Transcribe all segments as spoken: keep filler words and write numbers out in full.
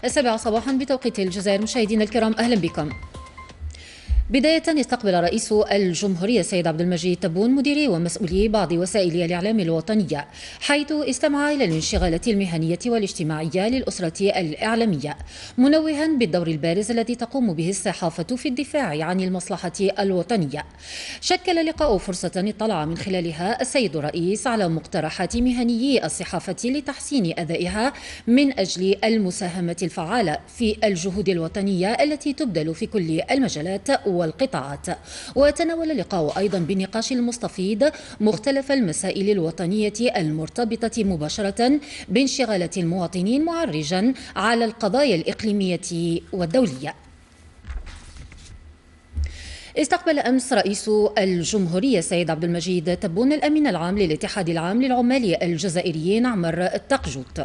السابعة صباحا بتوقيت الجزائر. مشاهدينا الكرام أهلا بكم. بداية استقبل رئيس الجمهورية السيد عبد المجيد تبون مديري ومسؤولي بعض وسائل الإعلام الوطنية، حيث استمع إلى الانشغالات المهنية والاجتماعية للأسرة الإعلامية، منوها بالدور البارز الذي تقوم به الصحافة في الدفاع عن المصلحة الوطنية. شكل لقاء فرصة اطلع من خلالها السيد الرئيس على مقترحات مهنيي الصحافة لتحسين أدائها من أجل المساهمة الفعالة في الجهود الوطنية التي تبذل في كل المجالات والقطاعات. وتناول اللقاء أيضا بالنقاش المستفيض مختلف المسائل الوطنية المرتبطة مباشرة بانشغالات المواطنين، معرجا على القضايا الإقليمية والدولية. استقبل أمس رئيس الجمهورية السيد عبد المجيد تبون الأمين العام للاتحاد العام للعمال الجزائريين عمر التقجوت.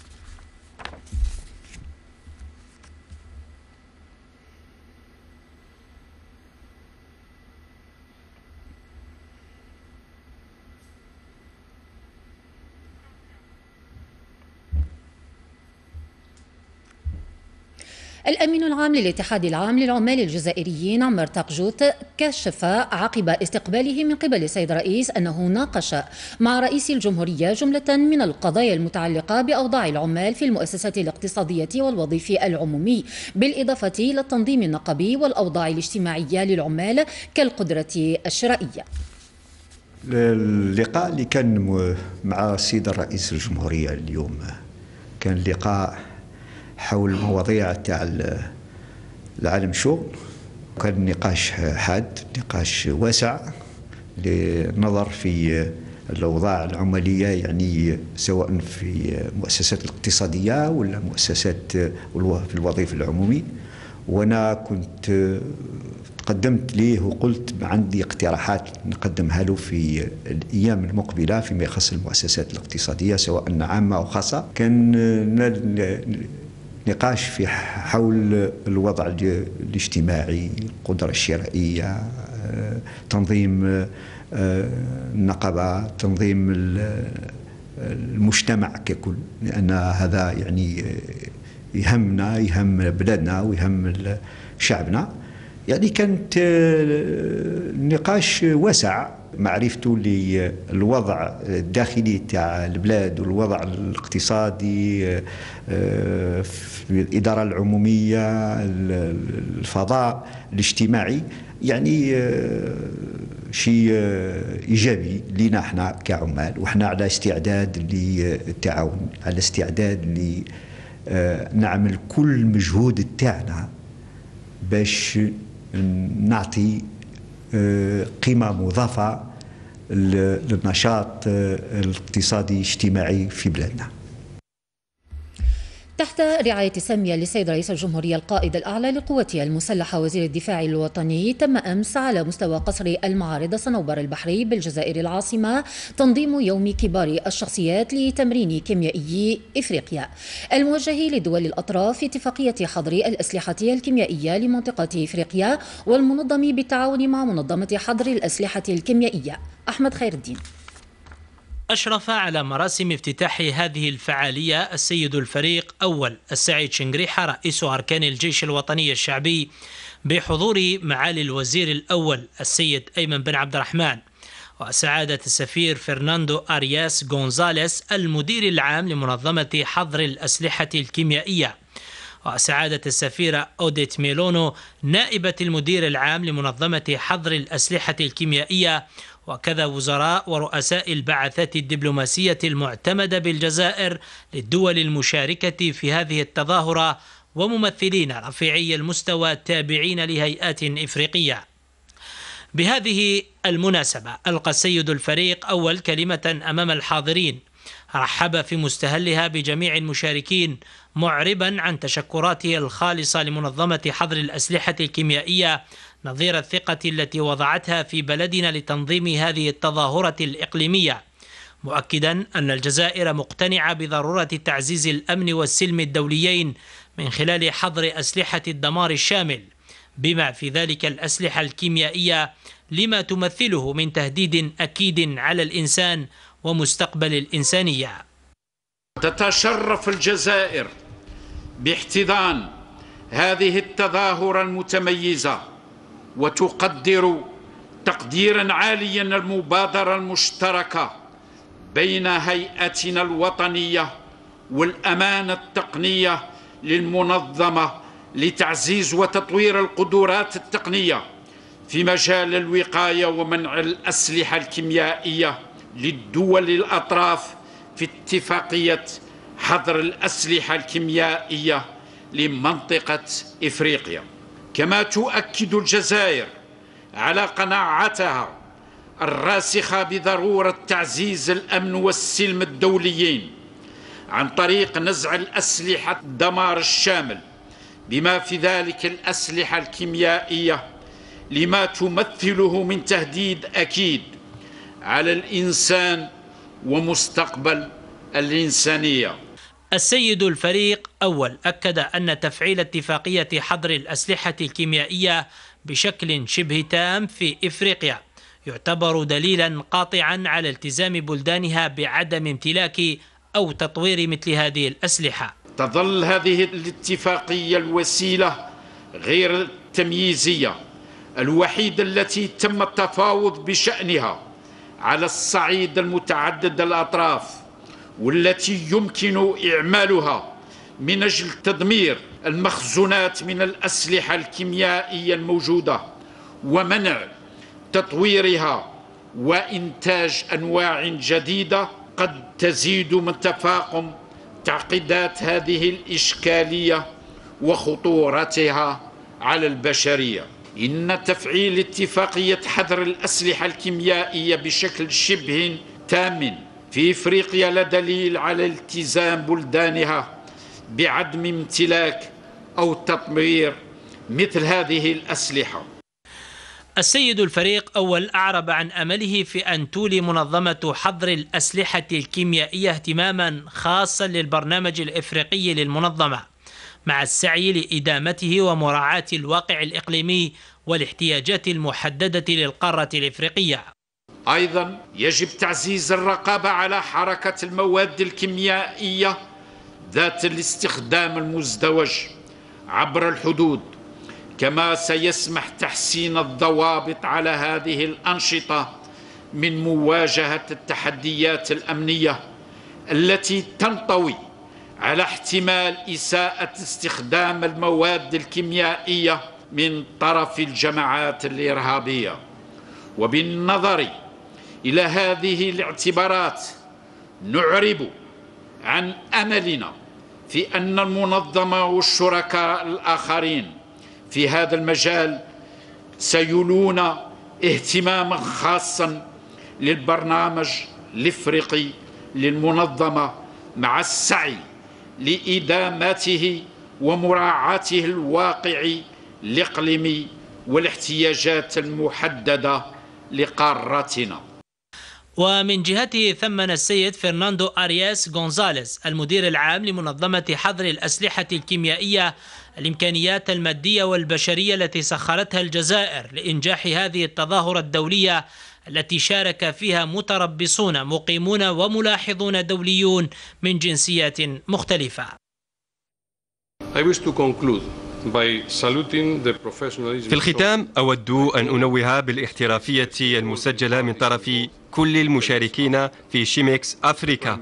الأمين العام للاتحاد العام للعمال الجزائريين عمر تقجوت كشف عقب استقباله من قبل السيد الرئيس أنه ناقش مع رئيس الجمهورية جملة من القضايا المتعلقة بأوضاع العمال في المؤسسات الاقتصادية والوظيفي العمومي، بالإضافة إلى التنظيم النقبي والأوضاع الاجتماعية للعمال كالقدرة الشرائية. اللقاء اللي كان مع السيد الرئيس الجمهورية اليوم كان لقاء حول المواضيع تاع العالم الشغل، كان نقاش حاد، نقاش واسع للنظر في الأوضاع العمالية، يعني سواء في المؤسسات الاقتصادية ولا مؤسسات في الوظيفة العمومي. وأنا كنت قدمت ليه وقلت عندي اقتراحات نقدمها له في الأيام المقبلة فيما يخص المؤسسات الاقتصادية سواء عامة أو خاصة. كان نقاش في حول الوضع الاجتماعي، القدرة الشرائية، تنظيم النقابة، تنظيم المجتمع ككل، لأن هذا يعني يهمنا، يهم بلادنا ويهم شعبنا. يعني كانت نقاش واسع، معرفته للوضع الداخلي تاع البلاد والوضع الاقتصادي في الإدارة العمومية، الفضاء الاجتماعي، يعني شيء إيجابي لنا احنا كعمال، وإحنا على استعداد للتعاون، على استعداد لنعمل كل مجهود تاعنا باش نعطي قيمة مضافة للنشاط الاقتصادي الاجتماعي في بلادنا. تحت رعاية سامية للسيد رئيس الجمهورية القائد الأعلى للقوات المسلحة وزير الدفاع الوطني، تم أمس على مستوى قصر المعارض صنوبر البحري بالجزائر العاصمة تنظيم يوم كبار الشخصيات لتمرين كيميائي إفريقيا الموجه لدول الأطراف في اتفاقية حظر الأسلحة الكيميائية لمنطقة إفريقيا والمنظم بالتعاون مع منظمة حظر الأسلحة الكيميائية. أحمد خير الدين. أشرف على مراسم افتتاح هذه الفعالية السيد الفريق أول السعيد شنقريحة رئيس أركان الجيش الوطني الشعبي بحضور معالي الوزير الأول السيد أيمن بن عبد الرحمن، وسعادة السفير فرناندو أرياس غونزاليس المدير العام لمنظمة حظر الأسلحة الكيميائية، وسعادة السفيرة أوديت ميلونو نائبة المدير العام لمنظمة حظر الأسلحة الكيميائية، وكذا وزراء ورؤساء البعثات الدبلوماسية المعتمدة بالجزائر للدول المشاركة في هذه التظاهرة، وممثلين رفيعي المستوى تابعين لهيئات إفريقية. بهذه المناسبة ألقى السيد الفريق أول كلمة أمام الحاضرين، رحب في مستهلها بجميع المشاركين، معربا عن تشكراته الخالصة لمنظمة حظر الأسلحة الكيميائية نظير الثقة التي وضعتها في بلدنا لتنظيم هذه التظاهرة الإقليمية، مؤكدا أن الجزائر مقتنعة بضرورة تعزيز الأمن والسلم الدوليين من خلال حظر أسلحة الدمار الشامل، بما في ذلك الأسلحة الكيميائية، لما تمثله من تهديد أكيد على الإنسان ومستقبل الإنسانية. تتشرف الجزائر باحتضان هذه التظاهرة المتميزة، وتقدر تقديرا عاليا المبادرة المشتركة بين هيئتنا الوطنية والأمانة التقنية للمنظمة لتعزيز وتطوير القدرات التقنية في مجال الوقاية ومنع الأسلحة الكيميائية للدول الأطراف في اتفاقية حظر الأسلحة الكيميائية لمنطقة إفريقيا. كما تؤكد الجزائر على قناعتها الراسخة بضرورة تعزيز الأمن والسلم الدوليين عن طريق نزع الأسلحة الدمار الشامل بما في ذلك الأسلحة الكيميائية، لما تمثله من تهديد أكيد على الإنسان ومستقبل الإنسانية. السيد الفريق أول أكد أن تفعيل اتفاقية حظر الأسلحة الكيميائية بشكل شبه تام في إفريقيا يعتبر دليلا قاطعا على التزام بلدانها بعدم امتلاك أو تطوير مثل هذه الأسلحة. تظل هذه الاتفاقية الوسيلة غير التمييزية الوحيدة التي تم التفاوض بشأنها على الصعيد المتعدد الأطراف، والتي يمكن إعمالها من أجل تدمير المخزونات من الأسلحة الكيميائية الموجودة ومنع تطويرها وإنتاج أنواع جديدة قد تزيد من تفاقم تعقيدات هذه الإشكالية وخطورتها على البشرية. إن تفعيل اتفاقية حظر الأسلحة الكيميائية بشكل شبه تام في إفريقيا لدليل على التزام بلدانها بعدم امتلاك أو تطوير مثل هذه الأسلحة. السيد الفريق أول أعرب عن أمله في أن تولي منظمة حظر الأسلحة الكيميائية اهتماما خاصا للبرنامج الإفريقي للمنظمة مع السعي لإدامته ومراعاة الواقع الإقليمي والاحتياجات المحددة للقارة الإفريقية. أيضا يجب تعزيز الرقابة على حركة المواد الكيميائية ذات الاستخدام المزدوج عبر الحدود، كما سيسمح تحسين الضوابط على هذه الأنشطة من مواجهة التحديات الأمنية التي تنطوي على احتمال إساءة استخدام المواد الكيميائية من طرف الجماعات الإرهابية. وبالنظر إلى هذه الاعتبارات نعرب عن أملنا في أن المنظمة والشركاء الآخرين في هذا المجال سيولون اهتماما خاصا للبرنامج الإفريقي للمنظمة مع السعي لإدامته ومراعاته الواقعي الإقليمي والاحتياجات المحددة لقارتنا. ومن جهته ثمن السيد فرناندو أرياس غونزاليز المدير العام لمنظمة حظر الأسلحة الكيميائية الإمكانيات المادية والبشرية التي سخرتها الجزائر لإنجاح هذه التظاهرة الدولية التي شارك فيها متربصون مقيمون وملاحظون دوليون من جنسيات مختلفة. في الختام أود أن أنوه بالاحترافية المسجلة من طرف كل المشاركين في شيميكس أفريكا،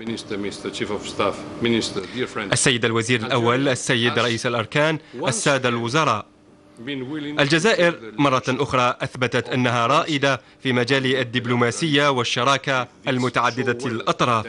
السيد الوزير الأول، السيد رئيس الأركان، السادة الوزراء. الجزائر مرة أخرى أثبتت أنها رائدة في مجال الدبلوماسية والشراكة المتعددة الأطراف،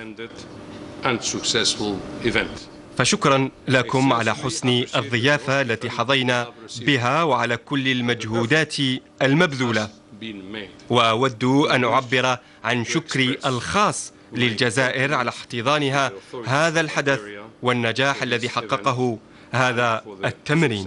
فشكرا لكم على حسن الضيافة التي حظينا بها وعلى كل المجهودات المبذولة. وأود أن أعبر عن شكري الخاص للجزائر على احتضانها هذا الحدث والنجاح الذي حققه هذا التمرين.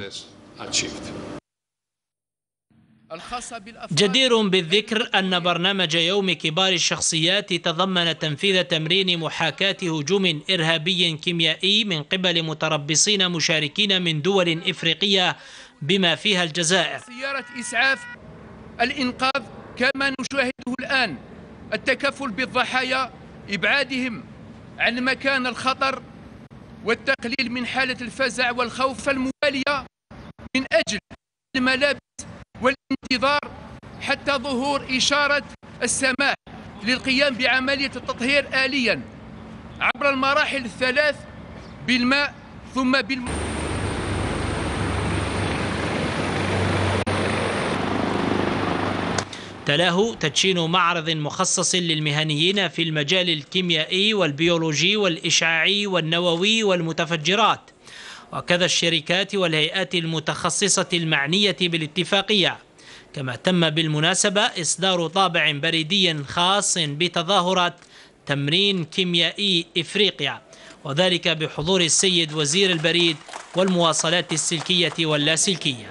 جدير بالذكر أن برنامج يوم كبار الشخصيات تضمن تنفيذ تمرين محاكاة هجوم إرهابي كيميائي من قبل متربصين مشاركين من دول إفريقية بما فيها الجزائر. سيارة إسعاف، الإنقاذ كما نشاهده الآن، التكفل بالضحايا، إبعادهم عن مكان الخطر، والتقليل من حالة الفزع والخوف الموالية من أجل الملابس والانتظار حتى ظهور إشارة السماح للقيام بعملية التطهير آليا عبر المراحل الثلاث بالماء ثم بالماء. تلاه تدشين معرض مخصص للمهنيين في المجال الكيميائي والبيولوجي والإشعاعي والنووي والمتفجرات، وكذا الشركات والهيئات المتخصصة المعنية بالاتفاقية. كما تم بالمناسبة إصدار طابع بريدي خاص بتظاهرة تمرين كيميائي إفريقيا، وذلك بحضور السيد وزير البريد والمواصلات السلكية واللاسلكية.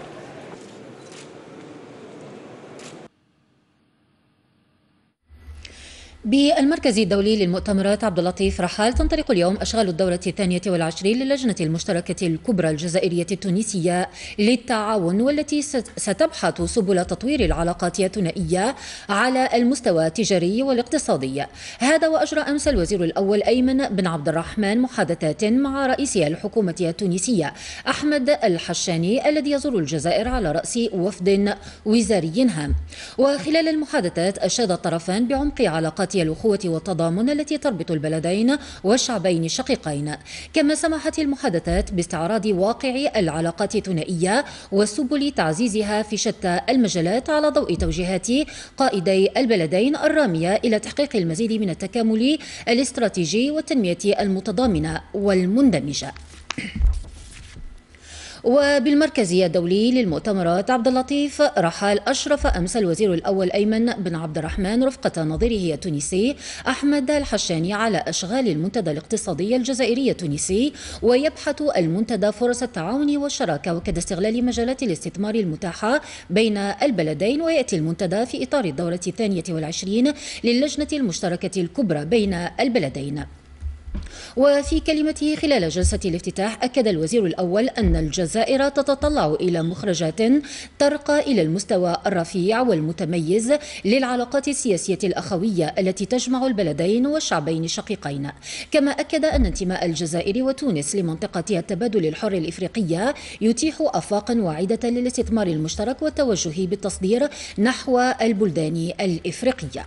بالمركز الدولي للمؤتمرات عبد اللطيف رحال تنطلق اليوم أشغال الدورة الثانية والعشرين للجنة المشتركة الكبرى الجزائرية التونسية للتعاون، والتي ستبحث سبل تطوير العلاقات الثنائية على المستوى التجاري والاقتصادي. هذا وأجرى أمس الوزير الأول أيمن بن عبد الرحمن محادثات مع رئيس الحكومة التونسية أحمد الحشاني الذي يزور الجزائر على رأس وفد وزاري هام. وخلال المحادثات أشاد الطرفان بعمق علاقات الأخوة والتضامن التي تربط البلدين والشعبين الشقيقين. كما سمحت المحادثات باستعراض واقع العلاقات الثنائية وسبل تعزيزها في شتى المجالات على ضوء توجيهات قائدي البلدين الرامية إلى تحقيق المزيد من التكامل الاستراتيجي والتنمية المتضامنة والمندمجة. وبالمركز الدولي للمؤتمرات عبد اللطيف رحال أشرف أمس الوزير الأول أيمن بن عبد الرحمن رفقة نظيره التونسي أحمد الحشاني على أشغال المنتدى الاقتصادي الجزائري التونسي، ويبحث المنتدى فرص التعاون والشراكة وكذا استغلال مجالات الاستثمار المتاحة بين البلدين. ويأتي المنتدى في إطار الدورة الثانية والعشرين للجنة المشتركة الكبرى بين البلدين. وفي كلمته خلال جلسة الافتتاح أكد الوزير الأول أن الجزائر تتطلع إلى مخرجات ترقى إلى المستوى الرفيع والمتميز للعلاقات السياسية الأخوية التي تجمع البلدين والشعبين الشقيقين. كما أكد أن انتماء الجزائر وتونس لمنطقة التبادل الحر الإفريقية يتيح آفاقا واعدة للاستثمار المشترك والتوجه بالتصدير نحو البلدان الإفريقية.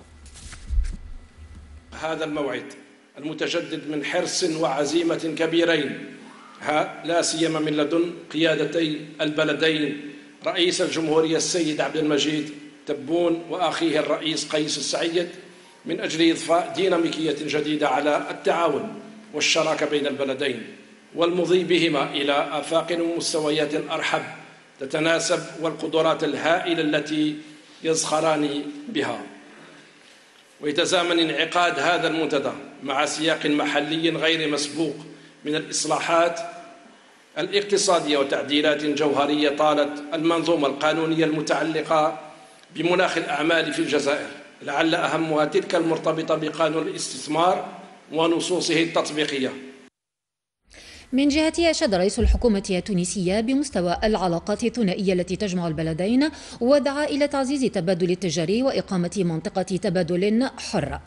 هذا الموعد المتجدد من حرص وعزيمة كبيرين، لا سيما من لدن قيادتي البلدين رئيس الجمهورية السيد عبد المجيد تبون وأخيه الرئيس قيس السعيد، من أجل إضفاء ديناميكية جديدة على التعاون والشراكة بين البلدين والمضي بهما إلى آفاق ومستويات أرحب تتناسب والقدرات الهائلة التي يزخران بها. ويتزامن انعقاد هذا المنتدى مع سياق محلي غير مسبوق من الإصلاحات الاقتصادية وتعديلات جوهرية طالت المنظومة القانونية المتعلقة بمناخ الأعمال في الجزائر، لعل أهمها تلك المرتبطة بقانون الاستثمار ونصوصه التطبيقية. من جهته أشاد رئيس الحكومة التونسية بمستوى العلاقات الثنائية التي تجمع البلدين، ودعا إلى تعزيز التبادل التجاري وإقامة منطقة تبادل حرة.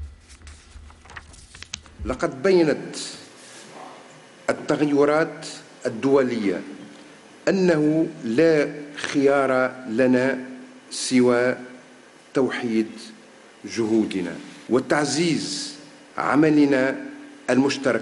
لقد بينت التغيرات الدولية أنه لا خيار لنا سوى توحيد جهودنا وتعزيز عملنا المشترك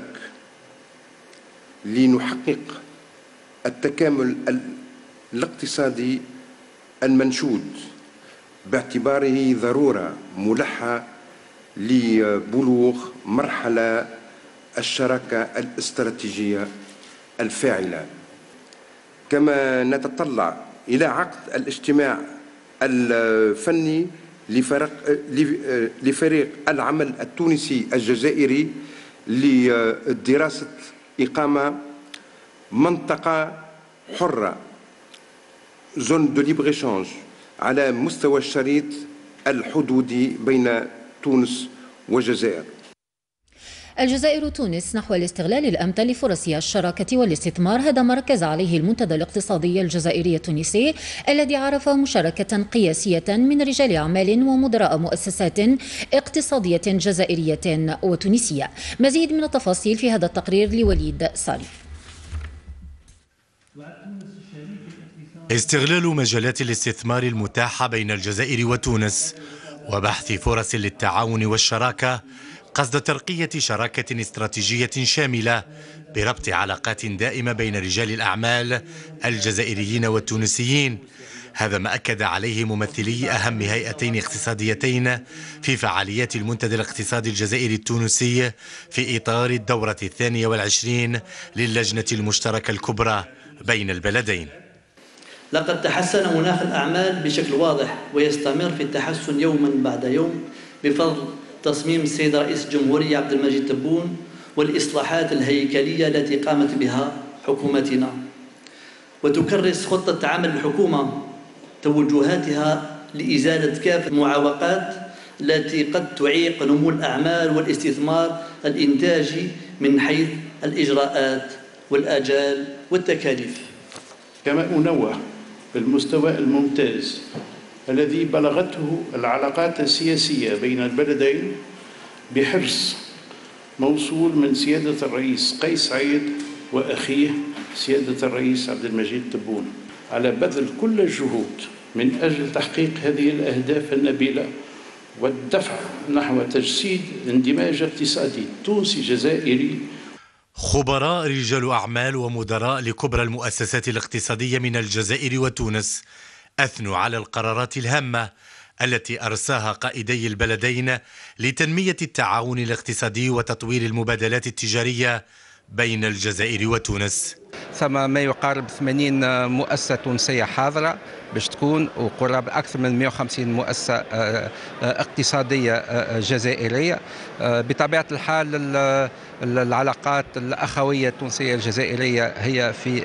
لنحقق التكامل الاقتصادي المنشود، باعتباره ضرورة ملحة لبلوغ مرحلة الشراكة الاستراتيجية الفاعلة. كما نتطلع إلى عقد الاجتماع الفني لفريق, لفريق العمل التونسي الجزائري لدراسة إقامة منطقة حرة زون دو ليبر إيشانج على مستوى الشريط الحدودي بين تونس والجزائر. الجزائر وتونس نحو الاستغلال الأمثل لفرص الشراكة والاستثمار، هذا ما ركز عليه المنتدى الاقتصادي الجزائري التونسي الذي عرف مشاركة قياسية من رجال أعمال ومدراء مؤسسات اقتصادية جزائرية وتونسية. مزيد من التفاصيل في هذا التقرير لوليد صالح. استغلال مجالات الاستثمار المتاحة بين الجزائر وتونس وبحث فرص للتعاون والشراكة قصد ترقية شراكة استراتيجية شاملة بربط علاقات دائمة بين رجال الأعمال الجزائريين والتونسيين. هذا ما أكد عليه ممثلي أهم هيئتين اقتصاديتين في فعاليات المنتدى الاقتصادي الجزائري التونسي في إطار الدورة الثانية والعشرين للجنة المشتركة الكبرى بين البلدين. لقد تحسن مناخ الأعمال بشكل واضح ويستمر في التحسن يوما بعد يوم بفضل تصميم السيد رئيس الجمهورية عبد المجيد تبون والإصلاحات الهيكلية التي قامت بها حكومتنا. وتكرس خطة عمل الحكومة توجهاتها لإزالة كافة المعوقات التي قد تعيق نمو الأعمال والاستثمار الإنتاجي من حيث الإجراءات والآجال والتكاليف. كما أنوه بالمستوى الممتاز الذي بلغته العلاقات السياسية بين البلدين بحرص موصول من سيادة الرئيس قيس سعيد وأخيه سيادة الرئيس عبد المجيد تبون على بذل كل الجهود من أجل تحقيق هذه الأهداف النبيلة والدفع نحو تجسيد اندماج اقتصادي تونسي جزائري. خبراء رجال أعمال ومدراء لكبرى المؤسسات الاقتصادية من الجزائر وتونس أثنوا على القرارات الهامة التي أرساها قائدي البلدين لتنمية التعاون الاقتصادي وتطوير المبادلات التجارية بين الجزائر وتونس. ثم ما يقارب ثمانين مؤسسة تونسية حاضرة باش تكون وقرابة أكثر من مئة وخمسين مؤسسة اقتصادية جزائرية. بطبيعة الحال العلاقات الأخوية التونسية الجزائرية هي في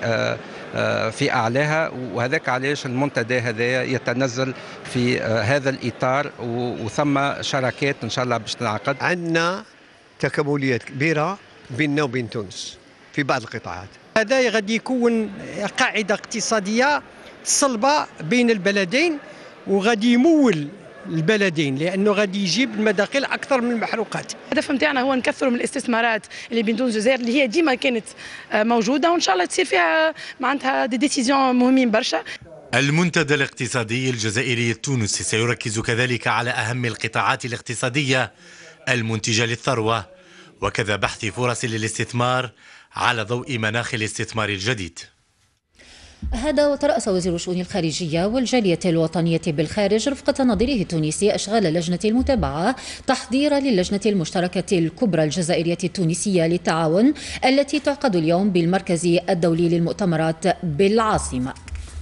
في أعلاها، وهذاك علاش المنتدى هذا يتنزل في هذا الإطار، وثم شراكات إن شاء الله باش تنعقد. عندنا تكامليات كبيرة بيننا وبين تونس في بعض القطاعات. هذا غادي يكون قاعدة اقتصادية صلبة بين البلدين وغادي يمول البلدين لأنه غادي يجيب المداخل أكثر من المحروقات. الهدف نتاعنا هو نكثروا من الاستثمارات اللي بين تونس والجزائر اللي هي ديما كانت موجودة، وإن شاء الله تصير فيها معناتها دي ديسيزيون مهمين برشا. المنتدى الاقتصادي الجزائري التونسي سيركز كذلك على أهم القطاعات الاقتصادية المنتجة للثروة وكذا بحث فرص للاستثمار على ضوء مناخ الاستثمار الجديد. هذا وترأس وزير الشؤون الخارجية والجالية الوطنية بالخارج رفقة نظيره التونسي أشغال اللجنة المتابعة تحضيرا للجنة المشتركة الكبرى الجزائرية التونسية للتعاون التي تعقد اليوم بالمركز الدولي للمؤتمرات بالعاصمة.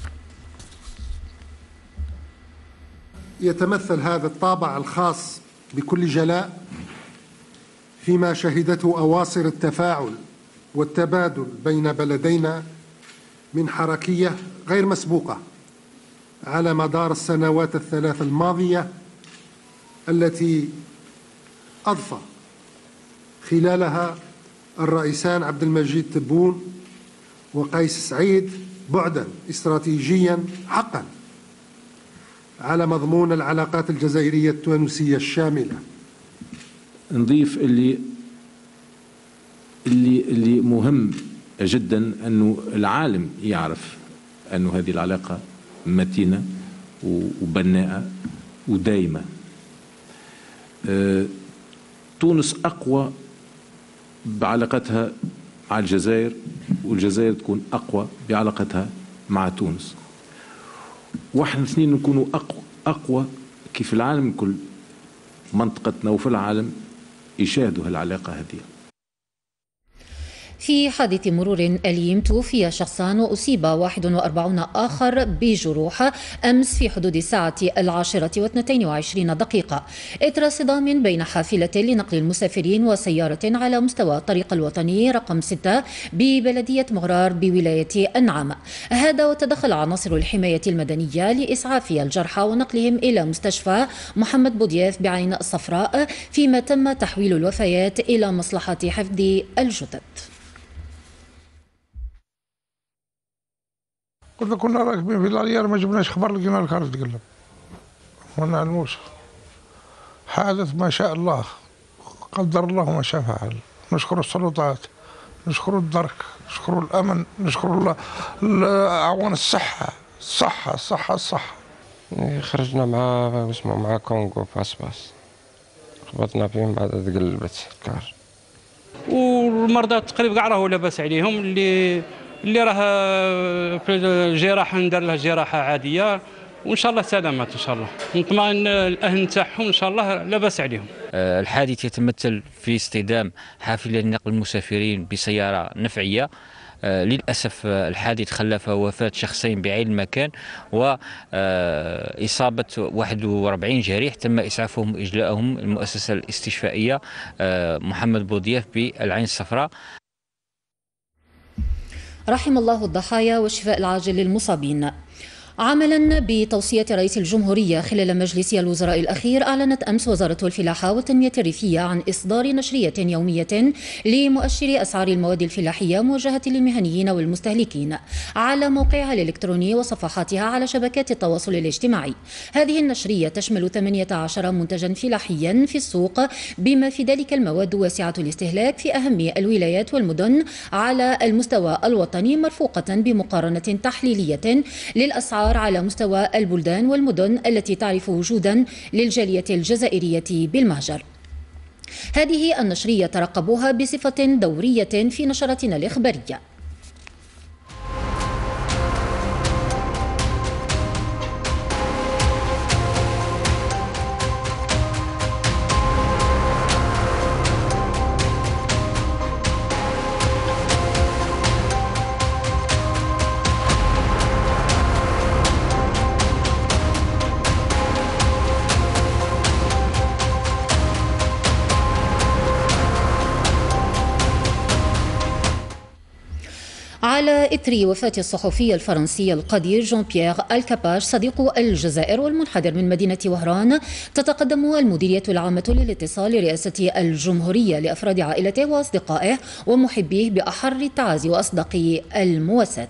يتمثل هذا الطابع الخاص بكل جلاء فيما شهدته أواصر التفاعل والتبادل بين بلدينا من حركية غير مسبوقة على مدار السنوات الثلاث الماضية التي أضفى خلالها الرئيسان عبد المجيد تبون وقيس سعيد بعدا استراتيجيا حقا على مضمون العلاقات الجزائرية التونسية الشاملة. نضيف اللي اللي اللي مهم جدا أنه العالم يعرف أنه هذه العلاقة متينة وبناءة ودائمة. أه تونس أقوى بعلاقتها مع الجزائر والجزائر تكون أقوى بعلاقتها مع تونس، واحنا الاثنين نكونوا أقوى, أقوى كيف العالم كل منطقتنا وفي العالم يشاهدوا هالعلاقة هذه. في حادث مرور أليم توفي شخصان وأصيب واحد وأربعون آخر بجروح أمس في حدود الساعة العاشرة واثنتين وعشرين دقيقة إثر صدام بين حافلة لنقل المسافرين وسيارة على مستوى الطريق الوطني رقم ستة ببلدية مغرار بولاية أنعام. هذا وتدخل عناصر الحماية المدنية لإسعاف الجرحى ونقلهم إلى مستشفى محمد بودياف بعين الصفراء، فيما تم تحويل الوفيات إلى مصلحة حفظ الجثث. قلت كنا راكبين في العيار ما جبناش خبر، لقينا الكار تقلب ما نعلموش. حادث ما شاء الله، قدر الله ما شاء فعل. نشكر السلطات، نشكر الدرك، نشكر الأمن، نشكر أعوان الصحة الصحة الصحة الصحة. خرجنا مع اسمه مع كونغو باس باس، خبطنا فيهم بعد تقلبت الكار. والمرضى تقريبا كاع راهو لاباس عليهم، اللي اللي راه في الجراحه ندير له جراحه عاديه، وان شاء الله سلامات ان شاء الله. نطمئن الاهل نتاعهم ان شاء الله لاباس عليهم. الحادث يتمثل في اصطدام حافله لنقل المسافرين بسياره نفعيه. للأسف الحادث خلف وفاة شخصين بعين المكان وإصابة واحد وأربعين جريح، تم إسعافهم وإجلاءهم المؤسسة الاستشفائية محمد بودياف بالعين الصفراء. رحم الله الضحايا والشفاء العاجل للمصابين. عملا بتوصية رئيس الجمهورية خلال مجلس الوزراء الأخير، أعلنت أمس وزارة الفلاحة والتنمية الريفية عن إصدار نشرية يومية لمؤشر أسعار المواد الفلاحية موجهة للمهنيين والمستهلكين على موقعها الإلكتروني وصفحاتها على شبكات التواصل الاجتماعي. هذه النشرية تشمل ثمانية عشر منتجا فلاحيا في السوق، بما في ذلك المواد واسعة الاستهلاك في أهم الولايات والمدن على المستوى الوطني، مرفوقة بمقارنة تحليلية للأسعار على مستوى البلدان والمدن التي تعرف وجودا للجالية الجزائرية بالمهجر. هذه النشرية ترقبوها بصفة دورية في نشرتنا الإخبارية. على إثر وفاة الصحفي الفرنسي القدير جون بيير الكاباش صديق الجزائر والمنحدر من مدينة وهران، تتقدم المديرية العامة للاتصال لرئاسة الجمهورية لأفراد عائلته وأصدقائه ومحبيه بأحر التعازي وأصدق المواساة.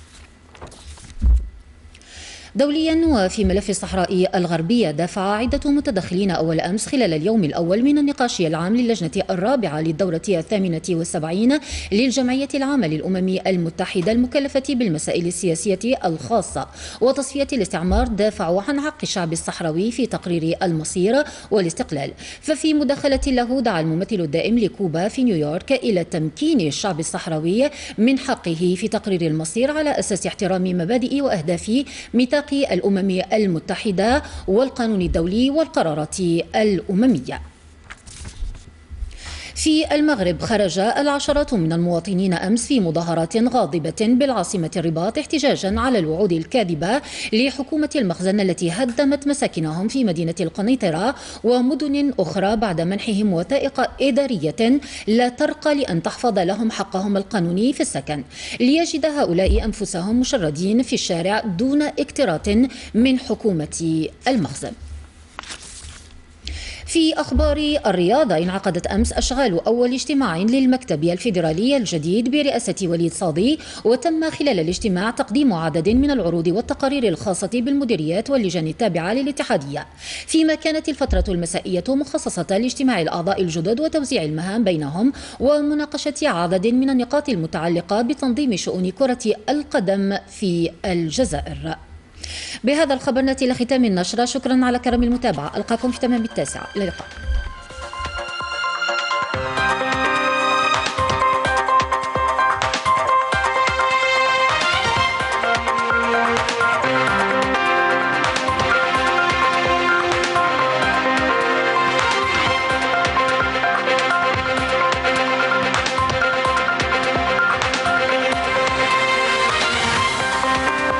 دوليا، وفي ملف الصحراء الغربية، دافع عدة متدخلين أول أمس خلال اليوم الأول من النقاش العام للجنة الرابعة للدورة الثامنة والسبعين للجمعية العامة للأمم المتحدة المكلفة بالمسائل السياسية الخاصة وتصفية الاستعمار، دافعوا عن حق الشعب الصحراوي في تقرير المصير والاستقلال. ففي مداخلة له، دعا الممثل الدائم لكوبا في نيويورك إلى تمكين الشعب الصحراوي من حقه في تقرير المصير على أساس احترام مبادئ وأهداف ميثاق الأمم المتحدة والقانون الدولي والقرارات الأممية. في المغرب، خرج العشرات من المواطنين أمس في مظاهرات غاضبة بالعاصمة الرباط احتجاجا على الوعود الكاذبة لحكومة المخزن التي هدمت مساكنهم في مدينة القنيطرة ومدن أخرى بعد منحهم وثائق إدارية لا ترقى لأن تحفظ لهم حقهم القانوني في السكن، ليجد هؤلاء أنفسهم مشردين في الشارع دون اكتراث من حكومة المخزن. في أخبار الرياضة، انعقدت أمس أشغال أول اجتماع للمكتب الفيدرالي الجديد برئاسة وليد صادي، وتم خلال الاجتماع تقديم عدد من العروض والتقارير الخاصة بالمديريات واللجان التابعة للاتحادية، فيما كانت الفترة المسائية مخصصة لاجتماع الأعضاء الجدد وتوزيع المهام بينهم ومناقشة عدد من النقاط المتعلقة بتنظيم شؤون كرة القدم في الجزائر. بهذا الخبر نأتي إلى ختام النشرة. شكرا على كرم المتابعة، ألقاكم في تمام التاسعة. إلى اللقاء.